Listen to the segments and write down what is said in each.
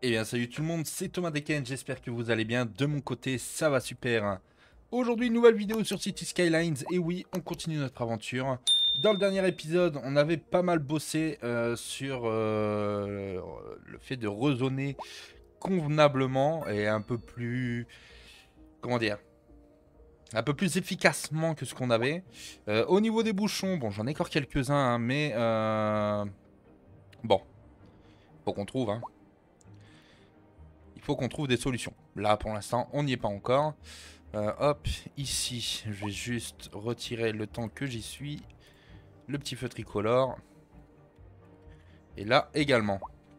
Eh bien salut tout le monde, c'est Thomas Deken, j'espère que vous allez bien, de mon côté ça va super. Aujourd'hui nouvelle vidéo sur City Skylines, et oui on continue notre aventure. Dans le dernier épisode on avait pas mal bossé sur le fait de rezoner convenablement et un peu plus, comment dire, un peu plus efficacement que ce qu'on avait. Au niveau des bouchons, bon j'en ai encore quelques-uns hein, mais bon, faut qu'on trouve hein. Il faut qu'on trouve des solutions. Là, pour l'instant, on n'y est pas encore. Hop, ici, je vais juste retirer le temps que j'y suis. Le petit feu tricolore. Et là, également.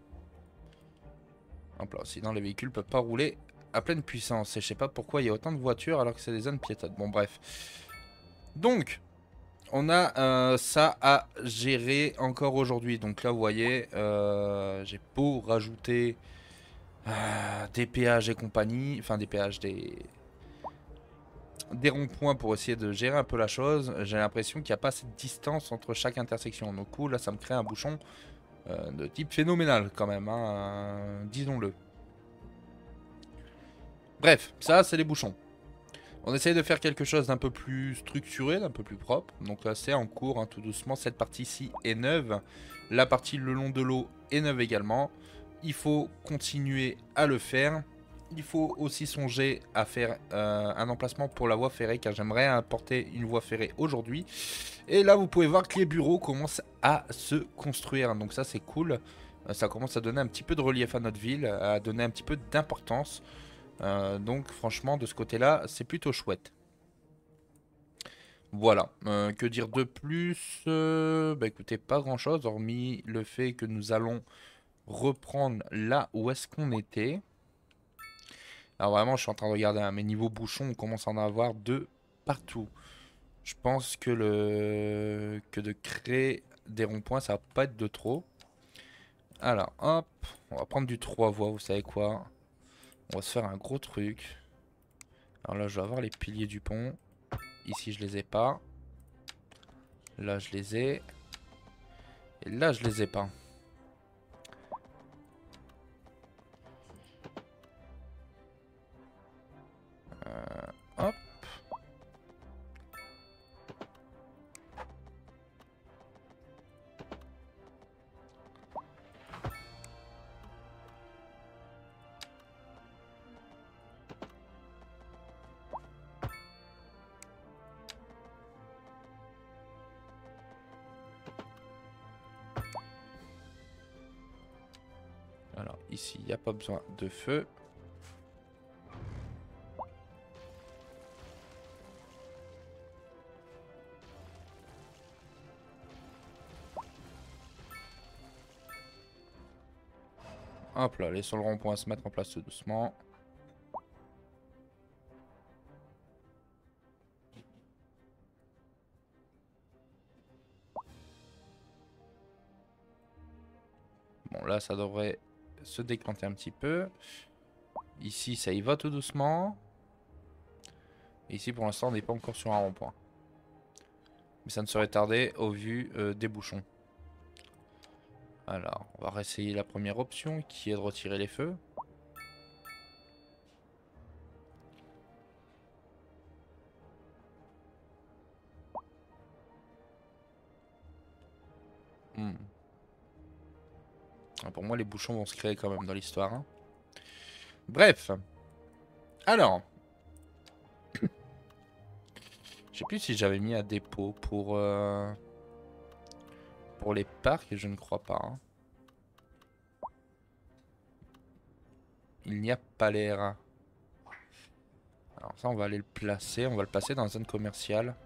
Hop là, sinon les véhicules peuvent pas rouler à pleine puissance. Et je sais pas pourquoi il y a autant de voitures alors que c'est des zones piétonnes. Bon, bref. Donc, on a ça à gérer encore aujourd'hui. Donc là, vous voyez, j'ai beau rajouter des péages et compagnie. Enfin, des péages, des ronds-points pour essayer de gérer un peu la chose. J'ai l'impression qu'il n'y a pas cette distance entre chaque intersection. Donc coup, là, ça me crée un bouchon de type phénoménal quand même, hein, disons-le. Bref, ça, c'est les bouchons. On essaye de faire quelque chose d'un peu plus structuré, d'un peu plus propre. Donc là, c'est en cours, hein, tout doucement. Cette partie-ci est neuve. La partie le long de l'eau est neuve également. Il faut continuer à le faire. Il faut aussi songer à faire un emplacement pour la voie ferrée, car j'aimerais importer une voie ferrée aujourd'hui. Et là, vous pouvez voir que les bureaux commencent à se construire. Donc ça, c'est cool. Ça commence à donner un petit peu de relief à notre ville, à donner un petit peu d'importance. Donc franchement, de ce côté-là, c'est plutôt chouette. Voilà. Que dire de plus? Bah écoutez, pas grand-chose, hormis le fait que nous allons reprendre là où est-ce qu'on était. Alors vraiment, je suis en train de regarder, hein, mes niveaux bouchons, on commence à en avoir de partout. Je pense que de créer des ronds-points, ça va pas être de trop. Alors, hop, on va prendre du 3 voies, vous savez quoi? On va se faire un gros truc. Alors là, je vais avoir les piliers du pont. Ici, je les ai pas. Là, je les ai. Et là, je les ai pas. Hop. Alors, ici, il n'y a pas besoin de feu. Hop là, laissons le rond-point se mettre en place tout doucement. Bon, là, ça devrait se décanter un petit peu. Ici, ça y va tout doucement. Ici, pour l'instant, on n'est pas encore sur un rond-point. Mais ça ne serait tardé au vu des bouchons. Alors, on va réessayer la première option, qui est de retirer les feux. Hmm. Ah, pour moi, les bouchons vont se créer quand même dans l'histoire, hein. Bref. Alors. Je sais plus si j'avais mis un dépôt pour les parcs, je ne crois pas, hein. Il n'y a pas l'air. Alors ça, on va aller le placer. On va le placer dans la zone commerciale.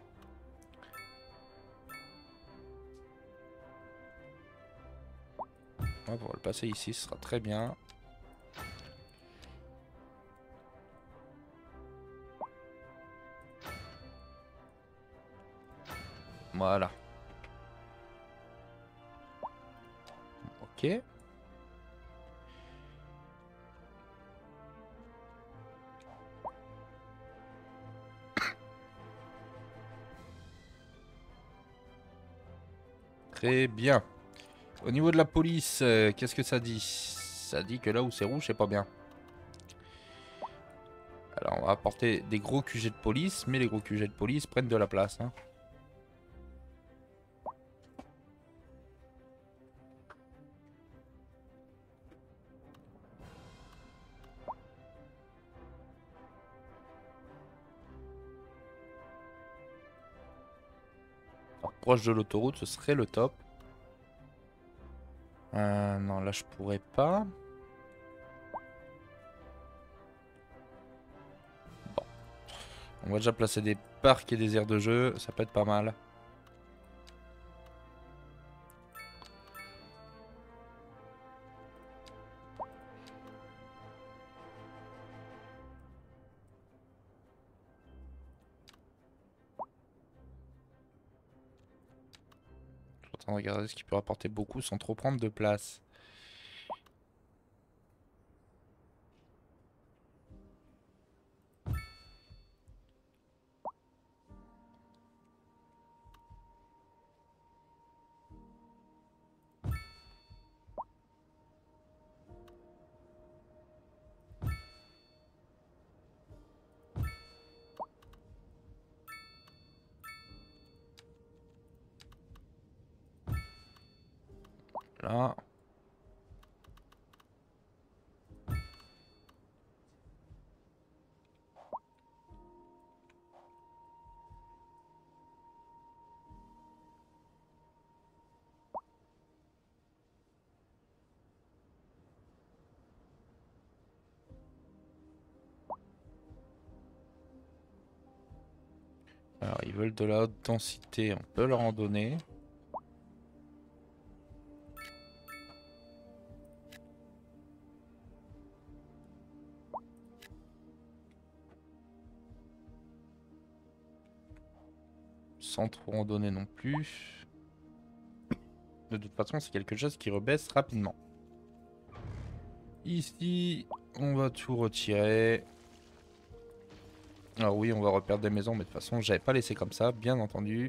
Hop, on va le passer ici, ce sera très bien. Voilà. Ok. Très bien. Au niveau de la police, qu'est-ce que ça dit? Ça dit que là où c'est rouge, c'est pas bien. Alors, on va apporter des gros QG de police, mais les gros QG de police prennent de la place. Hein. Alors, proche de l'autoroute, ce serait le top. Non, là, je pourrais pas. Bon. On va déjà placer des parcs et des aires de jeu. Ça peut être pas mal. Je suis en train de regarder ce qui peut rapporter beaucoup sans trop prendre de place. Là. Alors, ils veulent de la haute densité, on peut leur en donner. Sans trop en donner non plus. De toute façon, c'est quelque chose qui rebaisse rapidement. Ici, on va tout retirer. Alors oui, on va reperdre des maisons, mais de toute façon, j'avais pas laissé comme ça, bien entendu.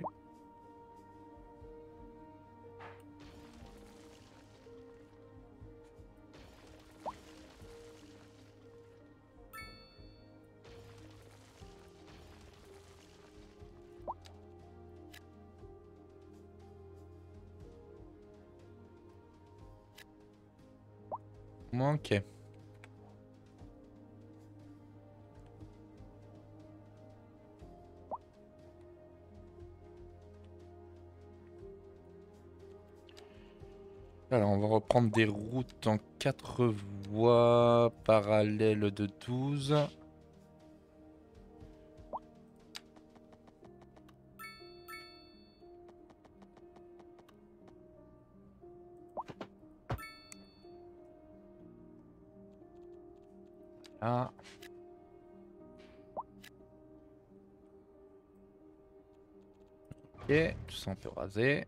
Ok. Alors, on va reprendre des routes en 4 voies parallèles de 12. Là. Ok, tout ça on peut raser.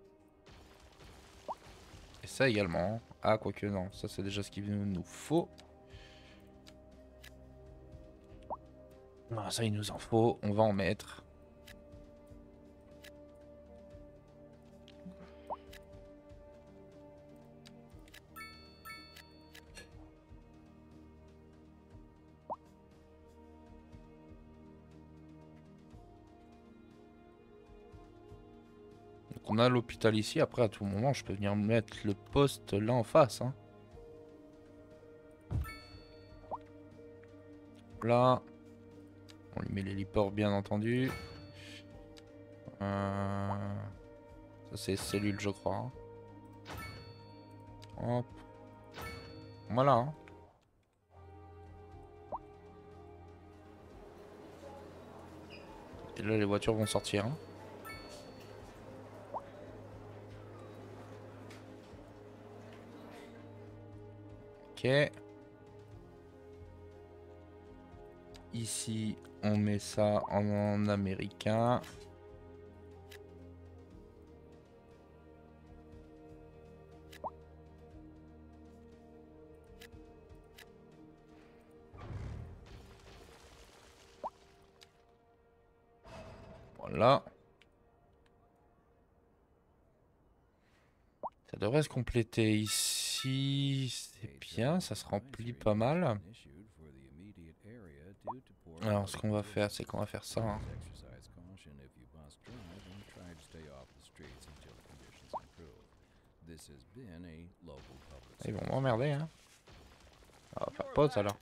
Et ça également. Ah, quoique non, ça c'est déjà ce qu'il nous faut. Ah, ça il nous en faut, on va en mettre. Donc on a l'hôpital ici, après à tout moment je peux venir mettre le poste là en face. Hein. Là, on lui met l'héliport bien entendu. Ça c'est cellule je crois. Hein. Hop. Voilà. Hein. Et là les voitures vont sortir. Hein. Ok. Ici on met ça en américain. Voilà. Ça devrait se compléter ici. ici, c'est bien, ça se remplit pas mal. Alors, ce qu'on va faire, c'est qu'on va faire ça, hein. Ils vont m'emmerder, hein. On va faire pause alors.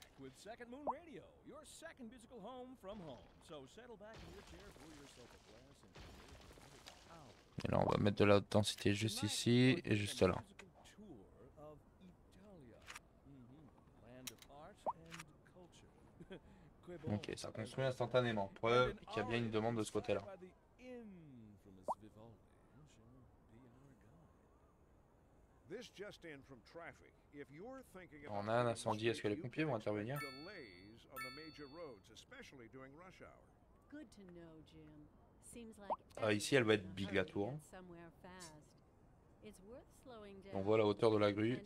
Et là, on va mettre de la haute densité juste ici et juste là. Ok, ça construit instantanément. Preuve qu'il y a bien une demande de ce côté-là. On a un incendie, est-ce que les pompiers vont intervenir? Ici, elle va être big la tour. On voit la hauteur de la grue.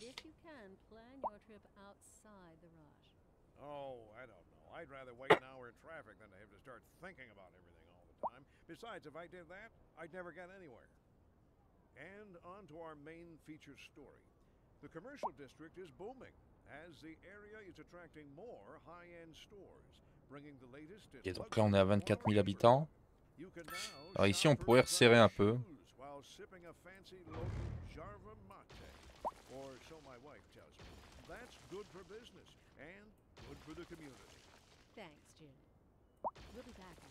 Oh, I don't know. I'd rather wait an hour in traffic than to have to start thinking about everything all the time. Besides, if I did that, I'd never get anywhere. And on to our main featured story. The commercial district is booming as the area is attracting more high-end stores, bringing the latest in Et donc là, on est à 24 000 habitants. You can now Alors ici, on shop for pourrait resserrer un peu. shoes while sipping a fancy local Jarva mate, or so my wife tells me. That's good for business and good for the community. Thanks, Jim. We'll be back.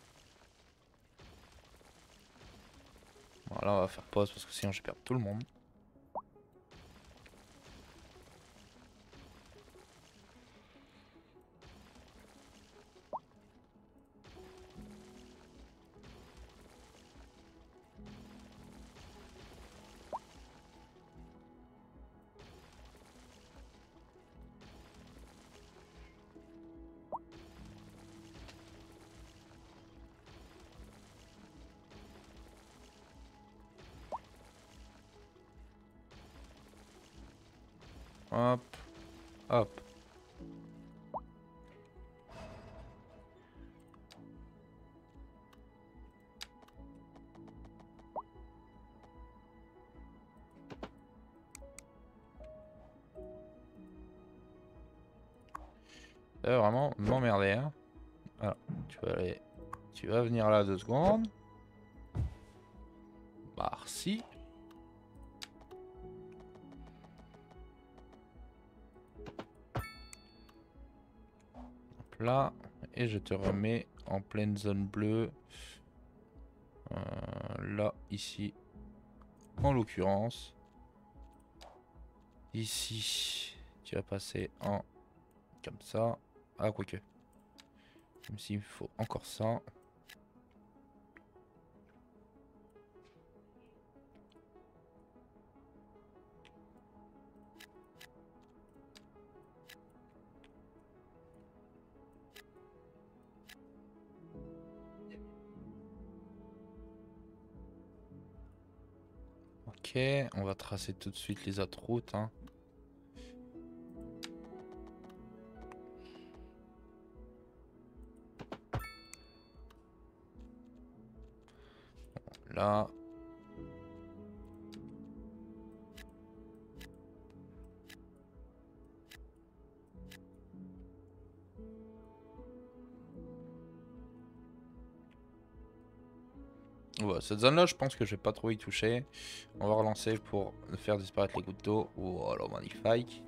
Bon, là, on va faire pause parce que sinon, je vais perdre tout le monde. Hop, hop. Ça va vraiment m'emmerder, hein. Alors, tu vas venir là 2 secondes. Merci. Là, et je te remets en pleine zone bleue. Là, ici, en l'occurrence. Ici, tu vas passer en comme ça. Ah, quoique. Même s'il faut encore ça. Ok, on va tracer tout de suite les autres routes, hein. Là. Ouais, cette zone là je pense que je vais pas trop y toucher. On va relancer pour faire disparaître les gouttes d'eau. Voilà, magnifique.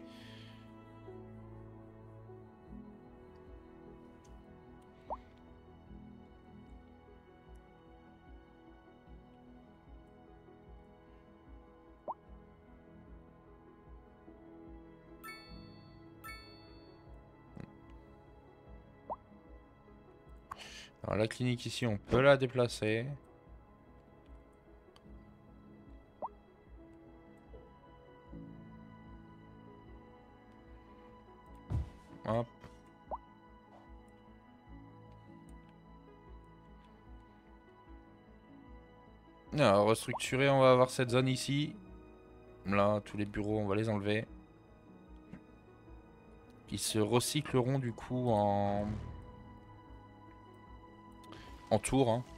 Alors la clinique ici on peut la déplacer. Hop. Alors, restructurer, on va avoir cette zone ici. Là, tous les bureaux, on va les enlever. Ils se recycleront du coup en tour, hein.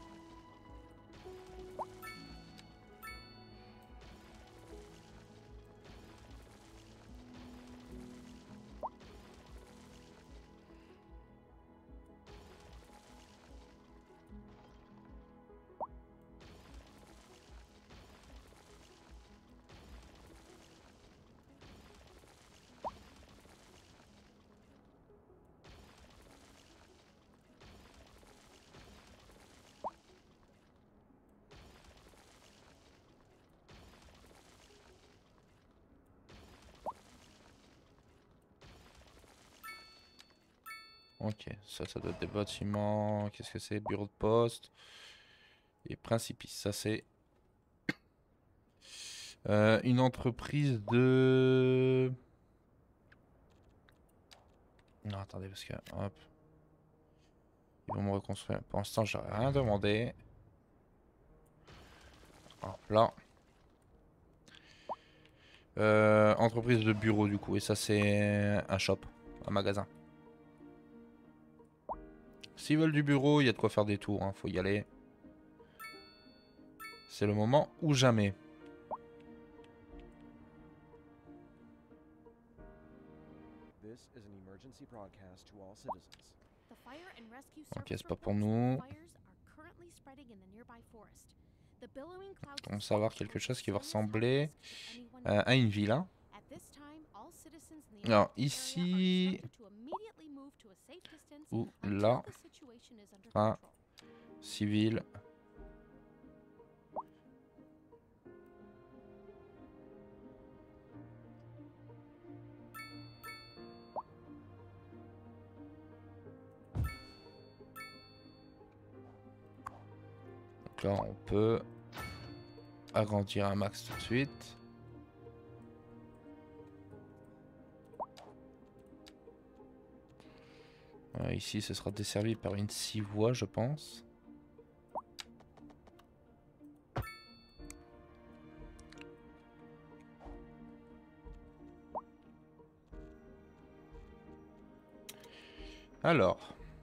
Ok, ça doit être des bâtiments. Qu'est-ce que c'est? Bureau de poste. Et principice. Ça, c'est une entreprise de... Non, attendez, parce que... Hop. Ils vont me reconstruire. Pour l'instant, j'aurais rien demandé. Hop là. Entreprise de bureau, du coup. Et ça, c'est un shop. Un magasin. S'ils veulent du bureau, il y a de quoi faire des tours. Hein, faut y aller. C'est le moment ou jamais. This is an emergency broadcast to all citizens. The fire and rescue Ok, service c'est pas pour reports nous. that fires are currently spreading in the nearby forest. The billowing clouds On of va savoir smoke quelque pose a chose qui va serious ressembler health risk to anyone à une ville. Hein. At this time, all citizens in the Alors affected area ici, are instructed to immediately move to a safe distance ou until là, the situation is under un control. civil. Donc là, on peut agrandir un max tout de suite. Ici, ce sera desservi par une 6 voies, je pense. Alors.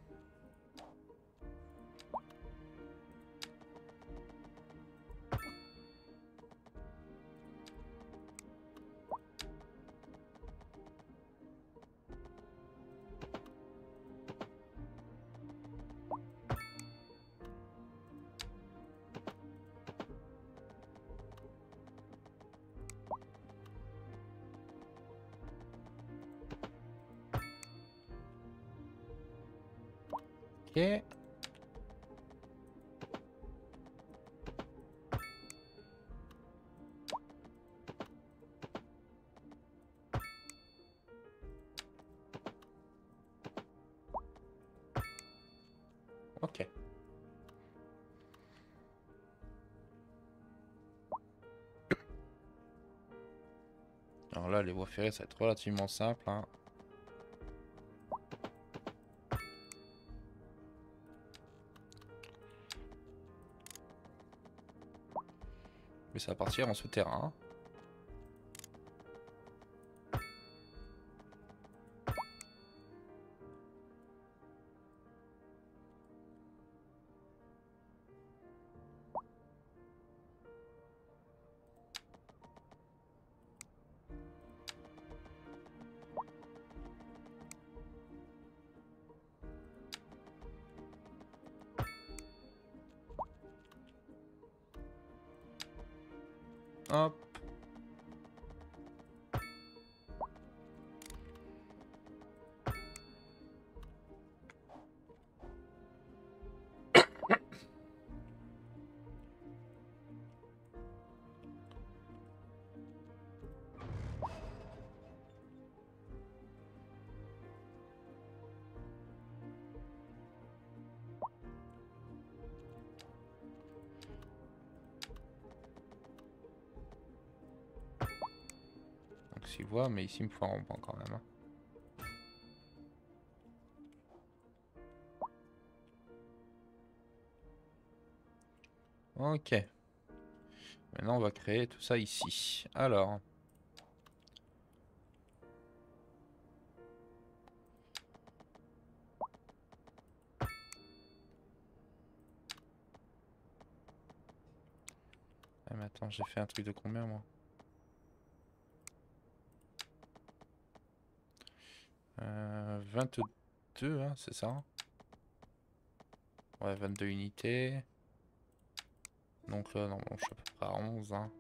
Ok. Ok. Alors là, les voies ferrées, ça va être relativement simple. Hein. Mais ça va partir en souterrain. Hein. Hop. Donc 6 voies, mais ici il me faut un rond-point quand même. Hein. Ok. Maintenant on va créer tout ça ici. Alors. Ah, mais attends, j'ai fait un truc de combien moi? Euh, 22, hein, c'est ça? Ouais, 22 unités. Donc là, normalement, je suis à peu près à 11. Hein.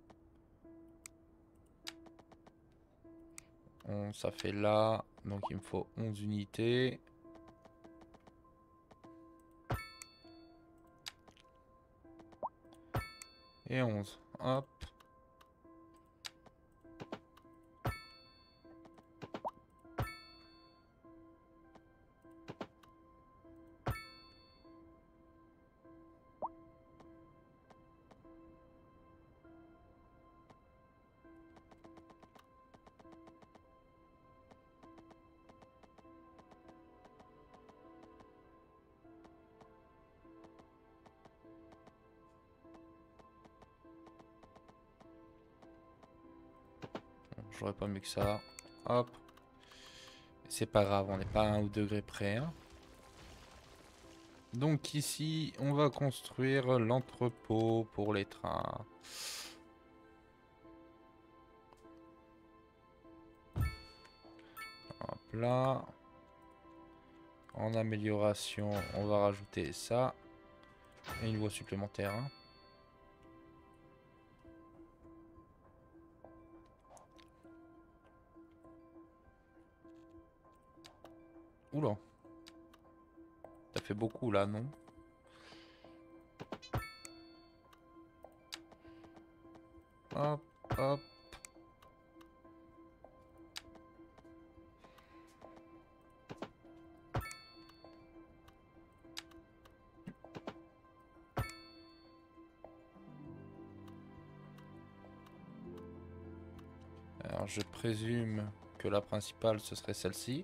11, ça fait là. Donc il me faut 11 unités. Et 11. Hop. j'aurais pas mieux que ça. Hop. C'est pas grave, on n'est pas à 1 ou 2 degrés près. Hein. Donc ici, on va construire l'entrepôt pour les trains. Hop là. En amélioration, on va rajouter ça. Et une voie supplémentaire. Hein. Oula. Ça fait beaucoup là, non? Hop, hop. Alors je présume que la principale ce serait celle-ci.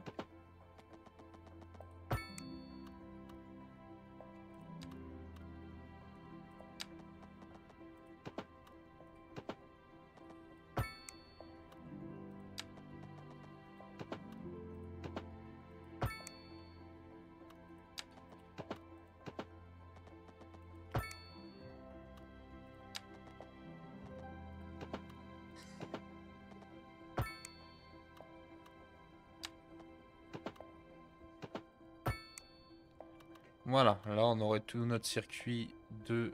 Voilà, là on aurait tout notre circuit de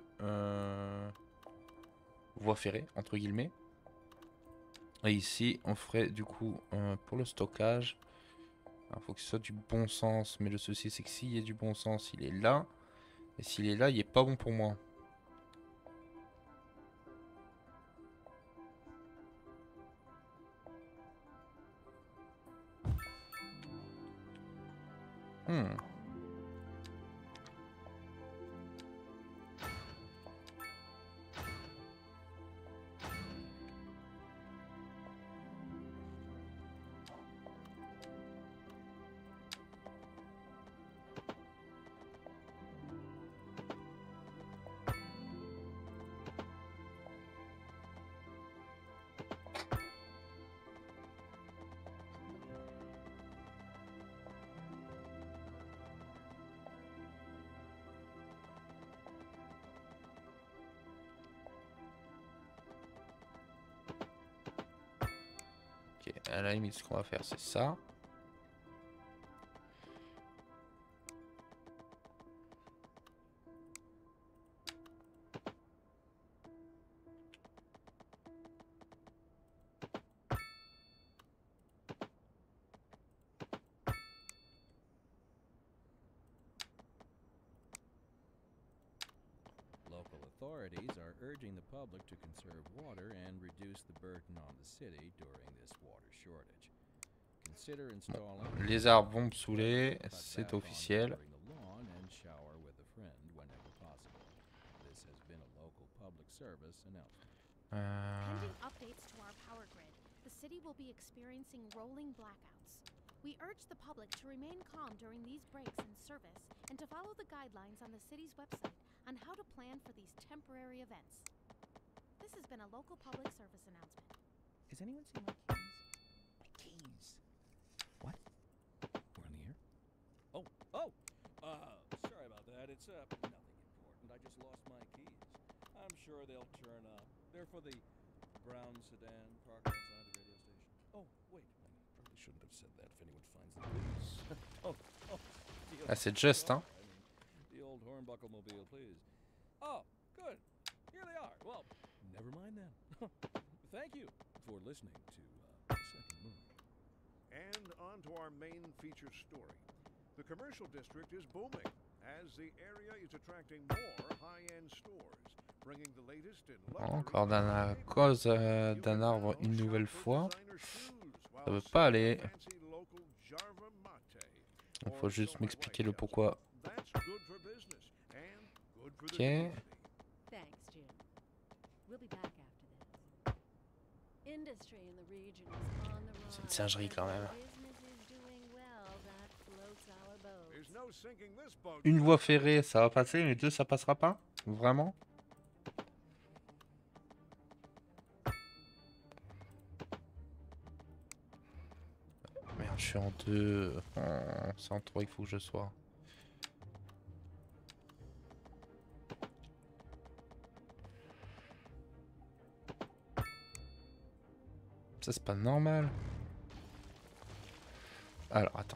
voie ferrée, entre guillemets. Et ici, on ferait du coup pour le stockage. Il faut que ce soit du bon sens, mais le souci c'est que s'il y a du bon sens, il est là. Et s'il est là, il est pas bon pour moi. Ok, à la limite, ce qu'on va faire, c'est ça. Local authorities are urging the public to conserve water and reduce the burden on the city during this water shortage. Consider installing Les arbres vont me saouler, c'est officiel. the lawn and shower with a friend whenever possible. This has been a local public service announcement. Pending updates to our power grid, the city will be experiencing rolling blackouts. We urge the public to remain calm during these breaks in service and to follow the guidelines on the city's website on how to plan for these temporary events. This has been a local public service announcement. Has anyone seen my keys? My keys. What? We're on the air? Sorry about that. It's nothing important. I just lost my keys. I'm sure they'll turn up. They're for the brown sedan parked outside the radio station. Oh, wait. I probably shouldn't have said that if anyone finds the keys. Ah, c'est just, hein. The old Hornbuckle mobile, please. Oh, good. Here they are. Well, never mind then. Thank you for listening to Second Moon. And on to our main feature story. The commercial district is booming as the area is attracting more high-end stores, bringing the latest in luxury. Encore à cause d'un arbre une nouvelle fois. Ça veut pas aller. Il faut juste m'expliquer le pourquoi. Ok. Thanks, Jim. We'll be back after this. Industry in the region is on the rise. C'est une singerie quand même. Business is doing well. That floats our boat. There's no sinking this boat. Une voie ferrée, ça va passer, mais deux, ça passera pas? Vraiment? je suis en 2. C'est en 3 il faut que je sois. Ça c'est pas normal. Alors attends.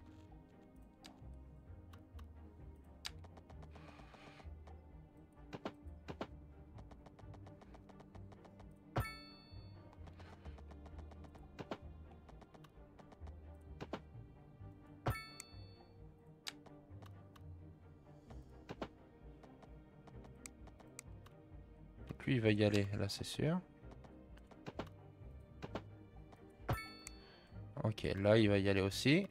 Donc lui il va y aller, là c'est sûr. Ok, là il va y aller aussi.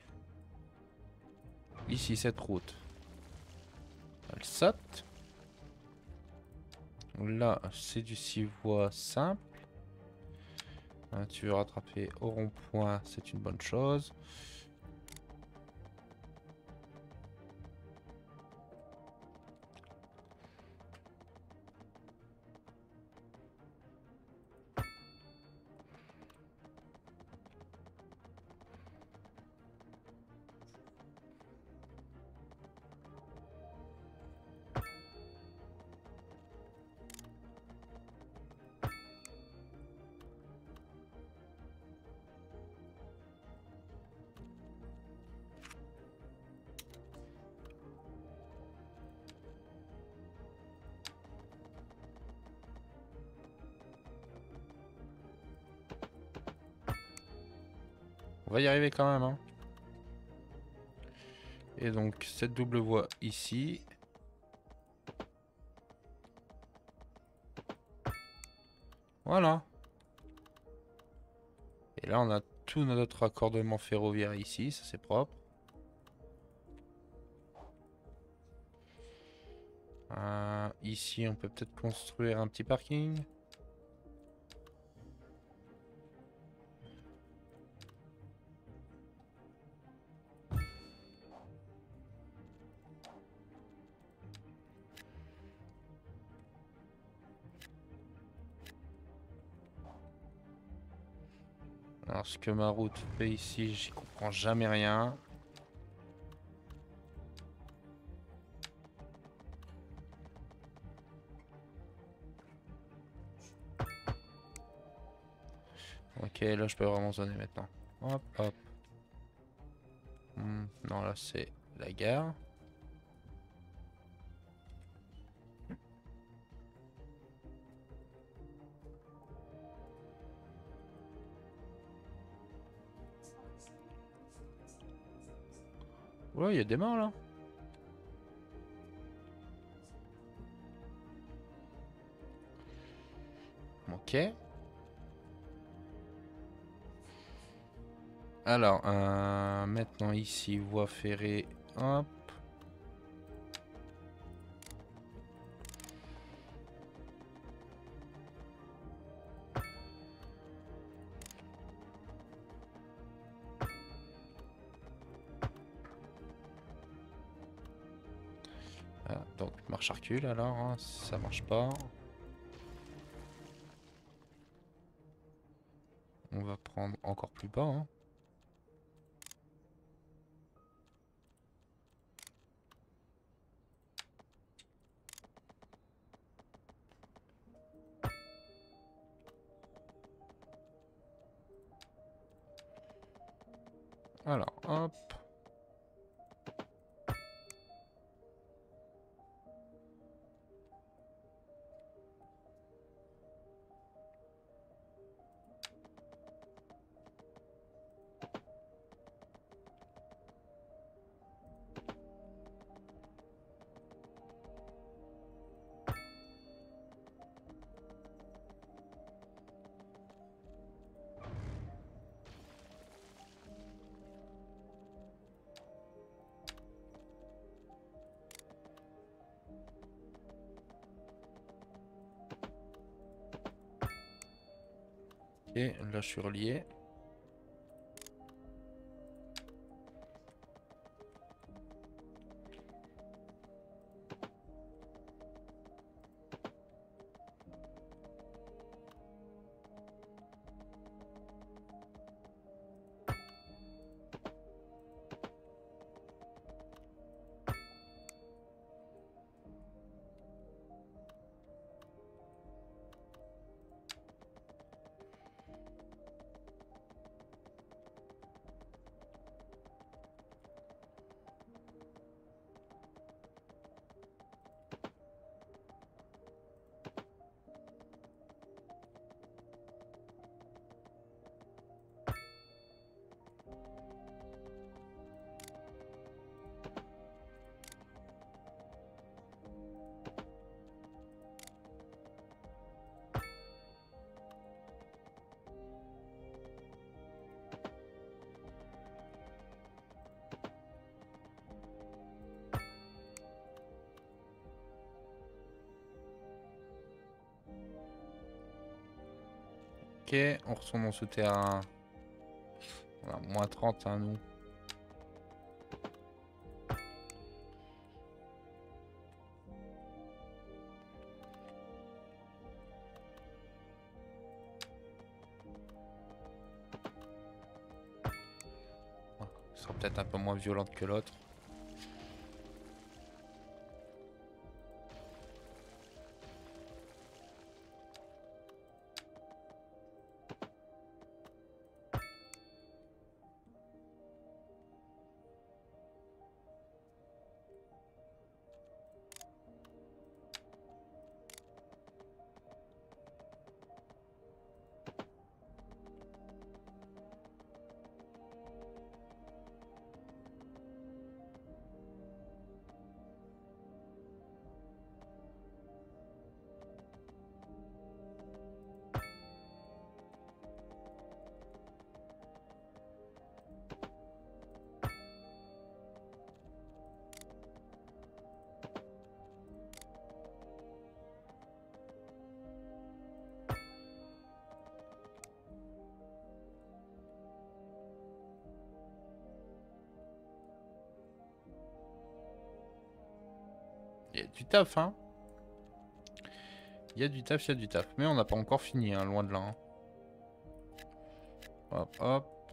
Ici cette route. Elle saute. Là c'est du 6 voies simple. Tu veux rattraper au rond-point, c'est une bonne chose. On va y arriver quand même, hein. Et donc cette double voie ici. Voilà. Et là on a tout notre raccordement ferroviaire ici, ça c'est propre. Ici on peut peut-être construire un petit parking. Alors ce que ma route fait ici, j'y comprends jamais rien. Ok, là je peux vraiment zoner maintenant. Hop, hop. Non, là c'est la gare. Ouais, il y a des morts là. Ok. Alors, maintenant ici, voie ferrée. Hop. Ah, donc marche à recul alors, hein, ça marche pas. On va prendre encore plus bas, hein. Alors, hop. Et là, je suis relié. Ok, on retourne en souterrain. On a moins 30 hein, nous. Elle sera peut-être un peu moins violente que l'autre. Il y a du taf, hein. Il y a du taf, il y a du taf. Mais on n'a pas encore fini, hein, loin de là. Hein. Hop, hop.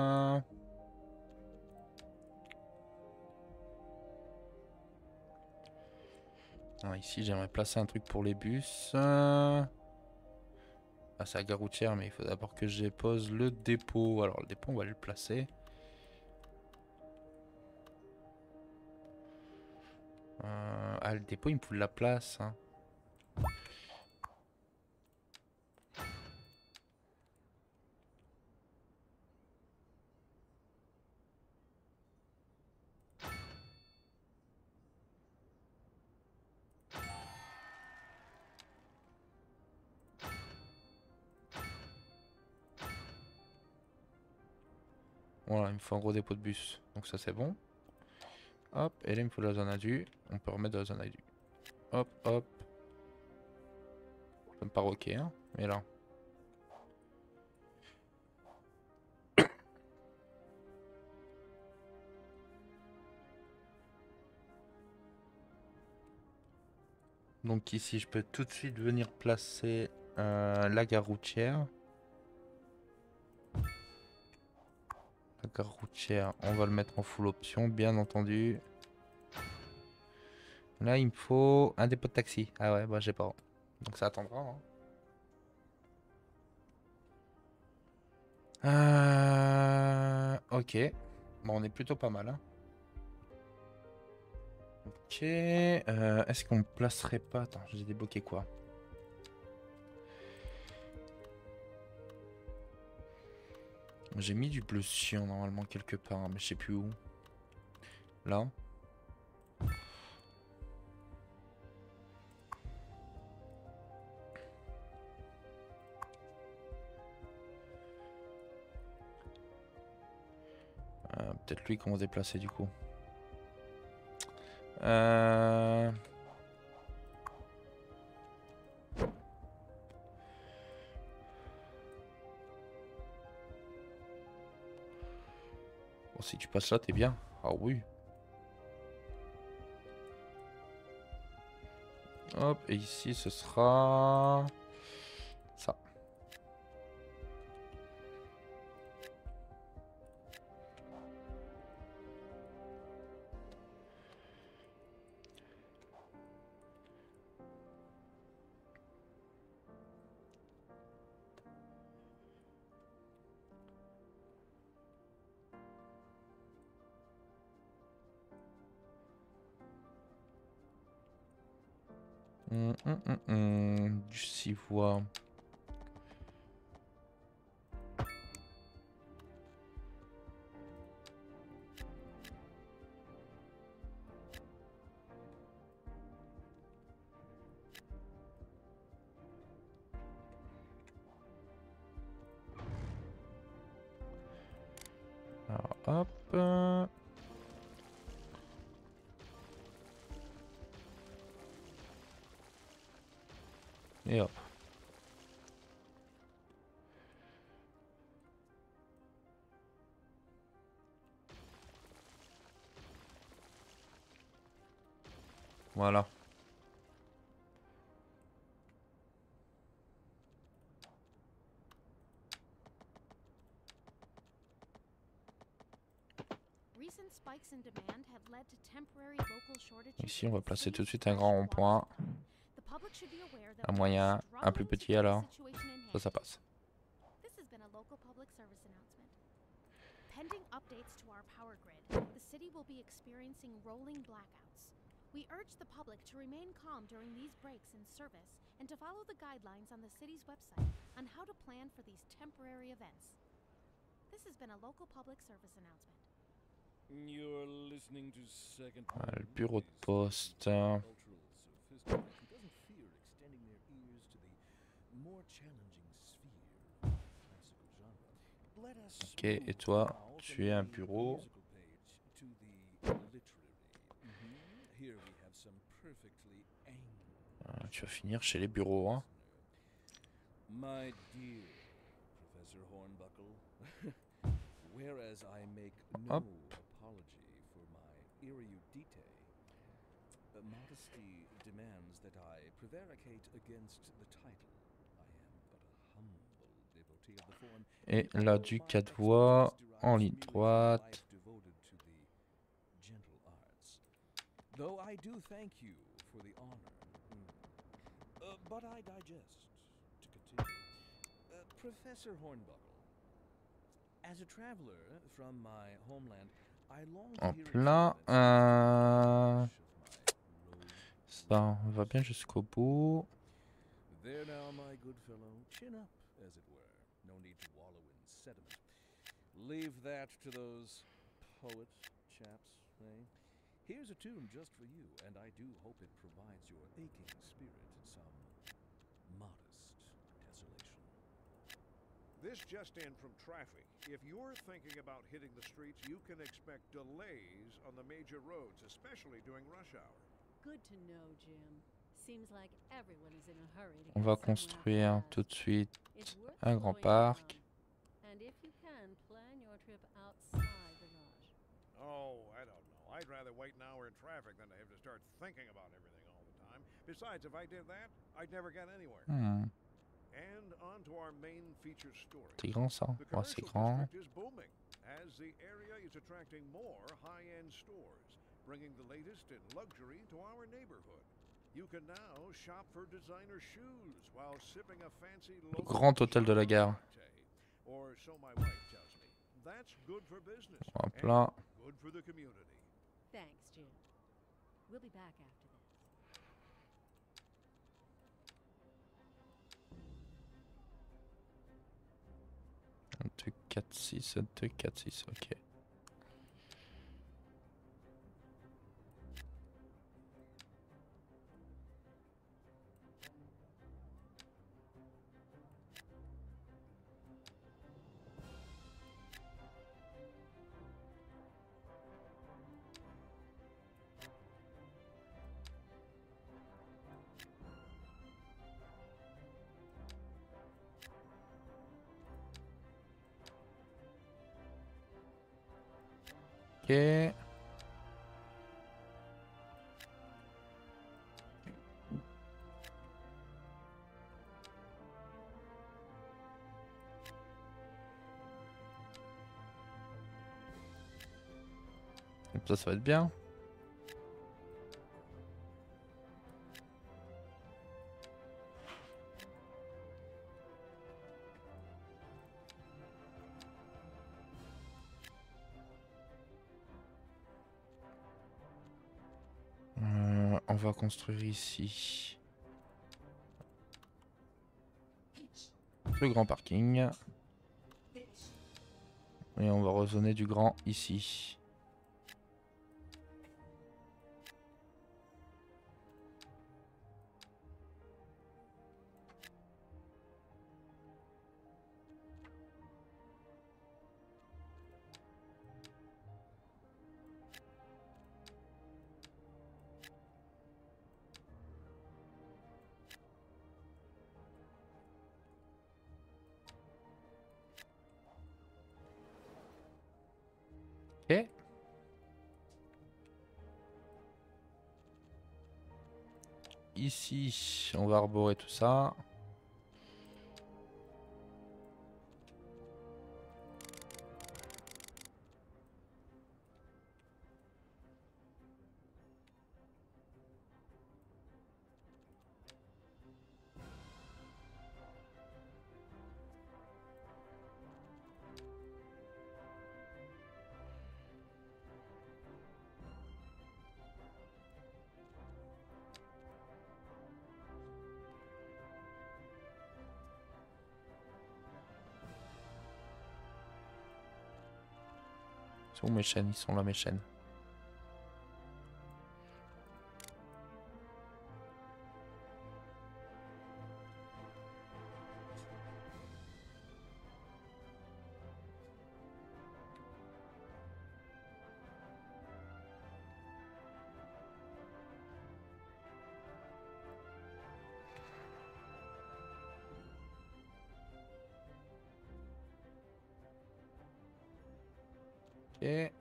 Ah, ici, j'aimerais placer un truc pour les bus. Ah, c'est la gare routière, mais il faut d'abord que je dépose le dépôt. Alors, le dépôt, on va le placer. Ah, le dépôt, il me fout de la place. Hein. Voilà, il me faut un gros dépôt de bus. Donc ça, c'est bon. Hop, et là, il me faut de la zone adu. On peut remettre de la zone adu. Hop, hop. Ça me paraît ok, hein. Mais là... Donc ici, je peux tout de suite venir placer la gare routière. La gare routière, on va le mettre en full option, bien entendu. Là, il me faut un dépôt de taxi. Ah ouais, bah j'ai pas. Donc ça attendra. Hein. Ok. Bon, on est plutôt pas mal. Hein. Ok. Est-ce qu'on placerait pas... Attends, j'ai débloqué quoi? J'ai mis du bleu cyan normalement quelque part, mais je sais plus où. Là. Peut-être lui qu'on va déplacer du coup. Bon, si tu passes là, t'es bien. Ah oui. Hop, et ici ce sera... ça. Du 6 voix. Alors, hop. Et hop. Voilà. Recent spikes in demand have led to temporary local shortages. Ici, on va in the placer city's tout de suite un fresh grand water rond-point. supply. The public should be aware that Un we are moyen, un plus struggling to petit get the alors. situation in Ça hand. passe. This has been a local public service announcement. Pending updates to our power grid, the city will be experiencing rolling blackouts. We urge the public to remain calm during these breaks in service and to follow the guidelines on the city's website on how to plan for these temporary events. This has been a local public service announcement. You're listening to Second Voilà, le Wind, bureau de the poste. cultural sophisticate who doesn't fear extending their ears to the more challenging sphere of classical genre. Let us Ok, et move toi, now tu from es un the bureau. musical page to the literary. Here we have some perfectly angry Tu vas finir chez les bureaux, hein. My dear Professor Hornbuckle, whereas I make no Hop. apology for my erudite, modesty demands that I prevaricate against the title. I am but a humble devotee of the form. Et and là, all du my 4 voies, expertise en derives ligne merely from a droite. life devoted to the gentle arts. Though I do thank you for the honor. But I digest. To continue. Professor Hornbuckle, as a traveler from my homeland, I long to En hear plein. Ça va bien jusqu'au bout. There now, my good fellow, chin up, as it were. No need to wallow in sediment. Leave that to those poet chaps, eh? Here's a tune just for you, and I do hope it provides your aching spirit some modest desolation. This just in from traffic. If you're thinking about hitting the streets, you can expect delays on the major roads, especially during rush hour. Good to know, Jim. Seems like everyone is in a hurry to On get va somewhere construire fast. tout de suite It's worth un grand slowing parc. down. And if you can, plan your trip outside the rush. Oh, I don't know. I'd rather wait an hour in traffic than to have to start thinking about everything all the time. Besides, if I did that, I'd never get anywhere. And on to our main feature story. C'est grand ça. The Ouais, c'est commercial grand. district is booming as the area is attracting more high-end stores, bringing the latest in luxury to our neighborhood. You can now shop for designer shoes while sipping a fancy local grand hôtel de la gare. latte. Or so my wife tells me. That's good for business En and plein. good for the community. Thanks, Jim. We'll be back after this. 2, 4, 6, 2, 4, 6, ok. Ok. Comme ça va être bien. On va construire ici le grand parking. Et on va raisonner du grand ici. Ok. ici, on va arborer tout ça. C'est où mes chaînes? Ils sont là mes chaînes. Ok.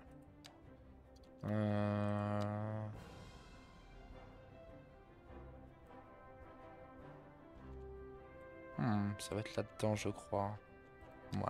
Ça va être là-dedans, je crois. Ouais.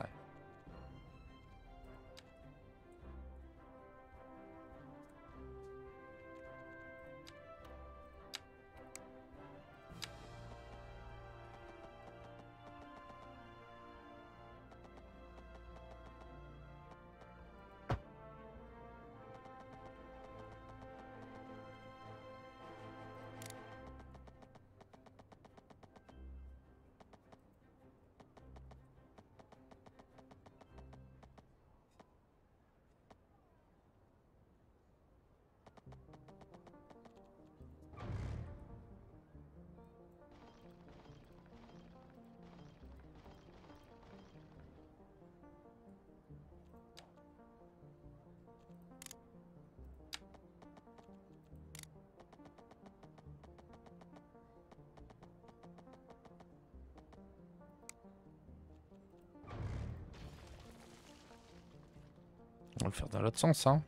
On va le faire dans l'autre sens, hein.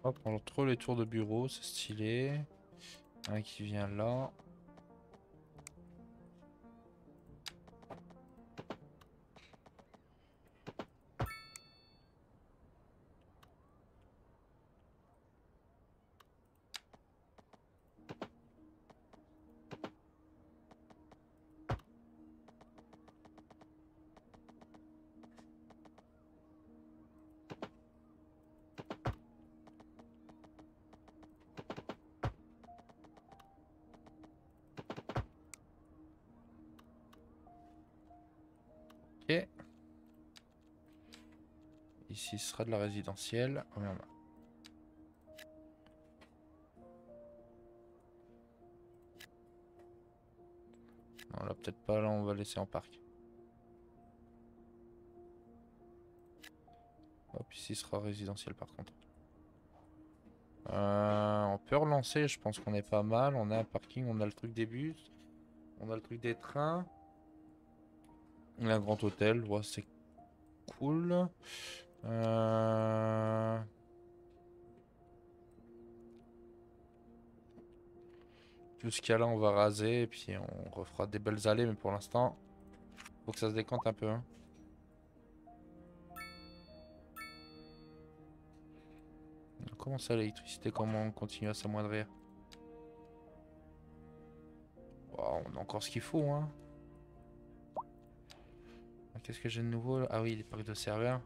Hop, on retrouve les tours de bureau, c'est stylé. Un qui vient là. Ok. Ici, ce sera de la résidentielle. Oh, merde. Non, là, peut-être pas. Là, on va laisser en parc. Hop, ici sera résidentiel par contre. On peut relancer, je pense qu'on est pas mal. On a un parking, on a le truc des bus. On a le truc des trains. On a un grand hôtel, ouais, c'est cool. Tout ce qu'il y a là, on va raser et puis on refera des belles allées, mais pour l'instant, faut que ça se décante un peu. Hein. Comment ça, l'électricité, comment on continue à s'amoindrir? Oh, on a encore ce qu'il faut, hein. Qu'est-ce que j'ai de nouveau là? Ah oui, les packs de serveurs.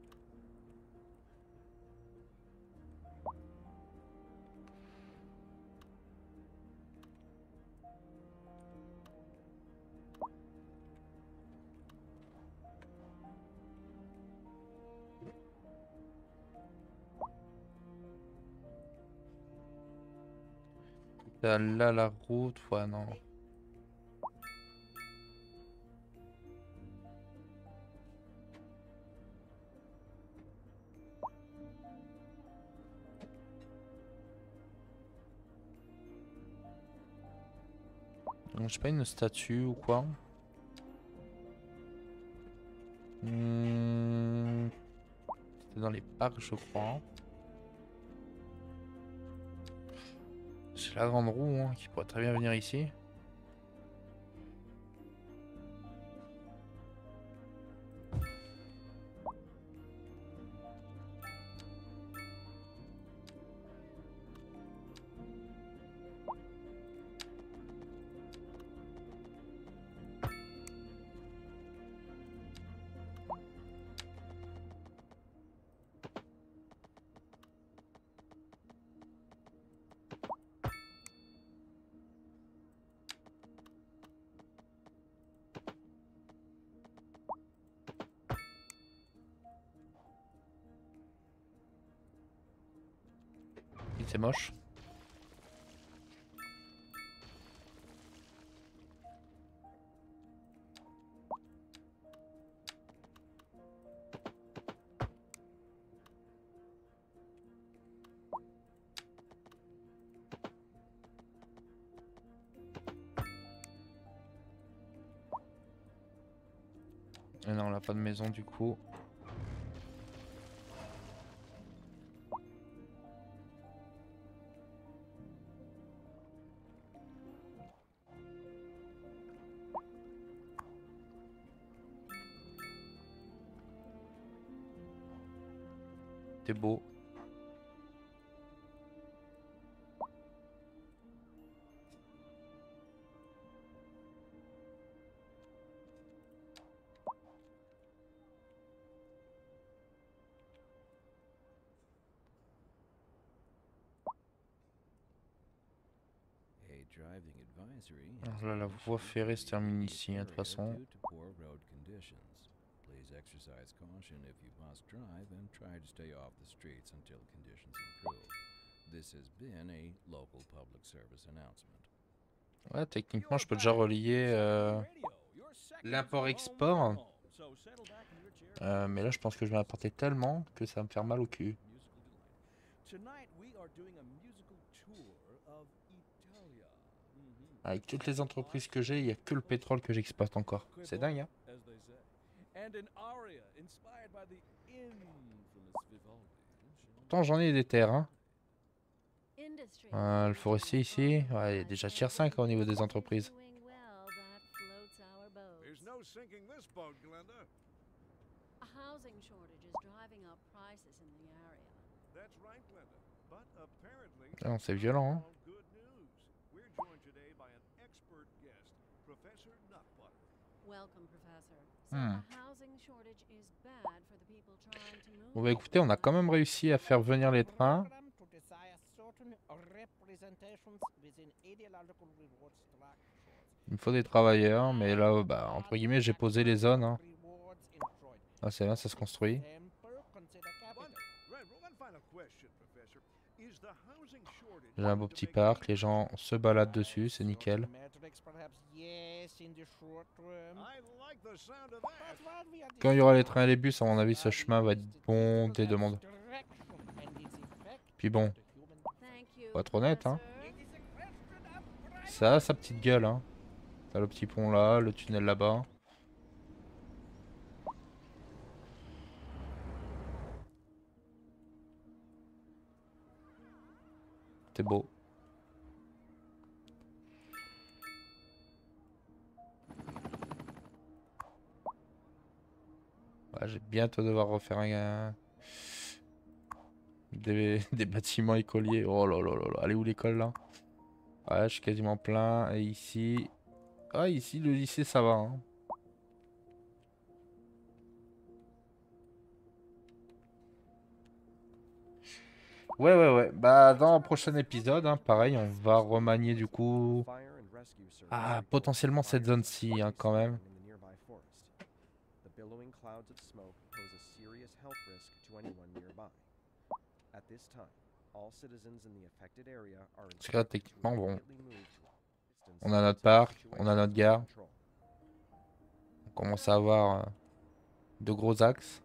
Là, la route, ouais, non. Je sais pas, une statue ou quoi. C'était dans les parcs, je crois. C'est la grande roue hein, qui pourrait très bien venir ici. C'est moche. Et non, on n'a pas de maison du coup. C'est beau. Alors là, la voie ferrée se termine ici, hein, de toute façon. Please exercise caution if you must drive and try to stay off the streets until conditions improve. This has been a local public service announcement. Ouais, techniquement, je peux déjà relier l'import-export. Mais là, je pense que je vais apporter tellement que ça va me faire mal au cul. Avec toutes les entreprises que j'ai, il n'y a que le pétrole que j'exploite encore. C'est dingue, hein? Pourtant, j'en ai des terres, hein. industry. Le forestier ici, ouais, il est déjà tier 5 au niveau des entreprises. Doing well, that floats our boat. There's no sinking this boat, Glenda. A housing shortage is driving up prices in the area. That's right, Glenda. But apparently, Ah, c'est violent, hein. all good news. We're joined today by an expert guest, Professor Nutbutter. Welcome, Professor. So Hmm. a housing shortage is bad for the people trying to move. Bon bah écoutez, on a quand même réussi à faire venir les trains. Il me faut des travailleurs, mais là, bah, entre guillemets, j'ai posé les zones. Hein. Ah, c'est bien, ça se construit. One final question, Professor. Is the housing shortage J'ai un beau petit parc, les gens se baladent dessus, c'est nickel. I like the sound of that. Quand il y aura les trains et les bus, à mon avis, ce chemin va être bondé de monde. Puis bon, Thank you, faut être honnête, hein. Professor. Ça a sa petite gueule, hein. T'as le petit pont là, le tunnel là-bas. C'est beau. Ouais, je vais bientôt devoir refaire des bâtiments écoliers. Oh là là là là. Allez où l'école là? Ouais, je suis quasiment plein. Et ici... Ah, ici, le lycée, ça va. Hein. Ouais, ouais, ouais. Bah, dans le prochain épisode, hein, pareil, on va remanier du coup... Ah, potentiellement cette zone-ci, hein, quand même. The billowing clouds of smoke pose a serious health risk to anyone nearby. At this time, all citizens in the affected area are Parce que là, techniquement, bon, immediately moved to a distance on a notre parc, on a notre gare. control. On commence à avoir de gros axes.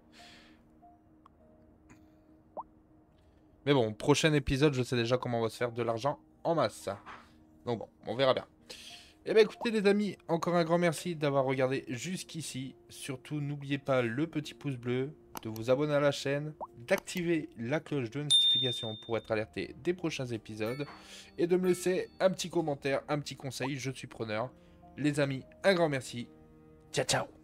Mais bon, prochain épisode, je sais déjà comment on va se faire de l'argent en masse. Donc bon, on verra bien. Eh bien écoutez les amis, encore un grand merci d'avoir regardé jusqu'ici. Surtout n'oubliez pas le petit pouce bleu, de vous abonner à la chaîne, d'activer la cloche de notification pour être alerté des prochains épisodes et de me laisser un petit commentaire, un petit conseil, je suis preneur. Les amis, un grand merci. Ciao ciao.